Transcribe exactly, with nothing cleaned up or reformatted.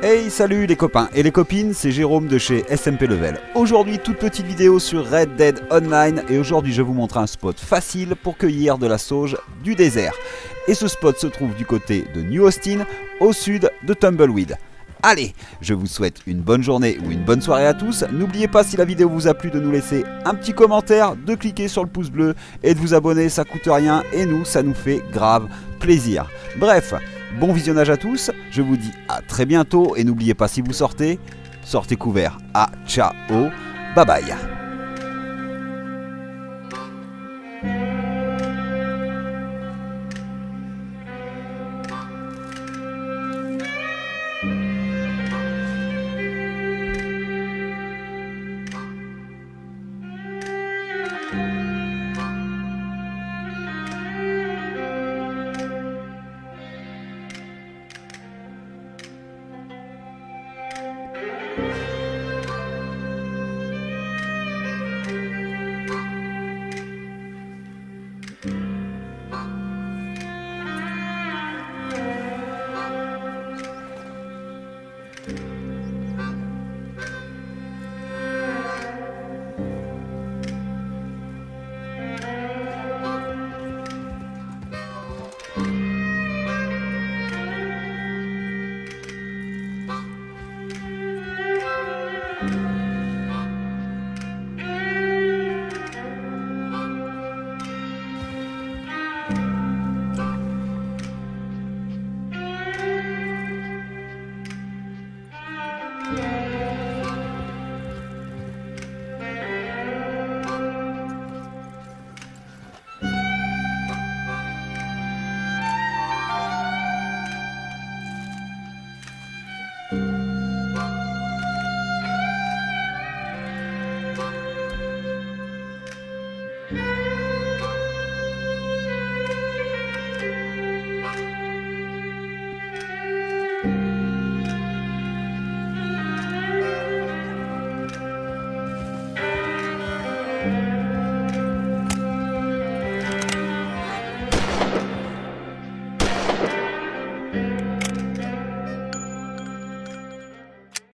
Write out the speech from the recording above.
Hey, salut les copains et les copines, c'est Jérôme de chez S M P Level. Aujourd'hui, toute petite vidéo sur Red Dead Online et aujourd'hui je vous montre un spot facile pour cueillir de la sauge du désert. Et ce spot se trouve du côté de New Austin, au sud de Tumbleweed. Allez, je vous souhaite une bonne journée ou une bonne soirée à tous. N'oubliez pas, si la vidéo vous a plu, de nous laisser un petit commentaire, de cliquer sur le pouce bleu et de vous abonner, ça coûte rien et nous, ça nous fait grave plaisir. Bref, bon visionnage à tous, je vous dis à très bientôt et n'oubliez pas, si vous sortez, sortez couverts. Ah, ciao, bye bye. Thank you.